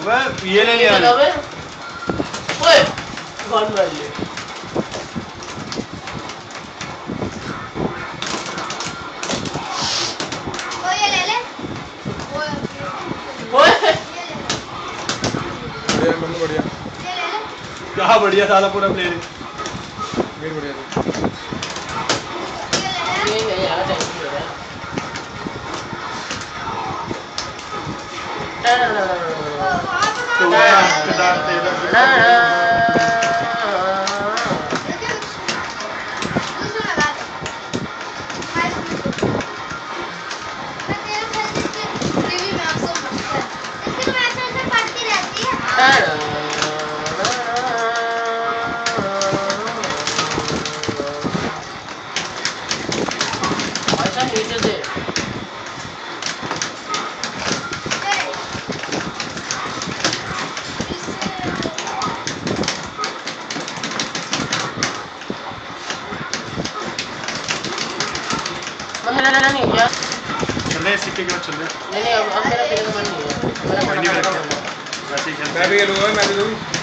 मैं ये नहीं आ रहा। ओए गन मार ले। वो ये ले ले। ओए बढ़िया मम्मी बढ़िया। ये ले ले। क्या बढ़िया साला पूरा प्लेयर मेरी बढ़िया ये नहीं यार टेंशन हो रहा है। तो केदार तेरा अच्छा नीचे से नहीं क्या चल रहे सिक्के के बाद चल रहे। नहीं अब मेरा खेलने का मन नहीं है। मेरा मैं भी खेलूंगा मैं भी दूँ।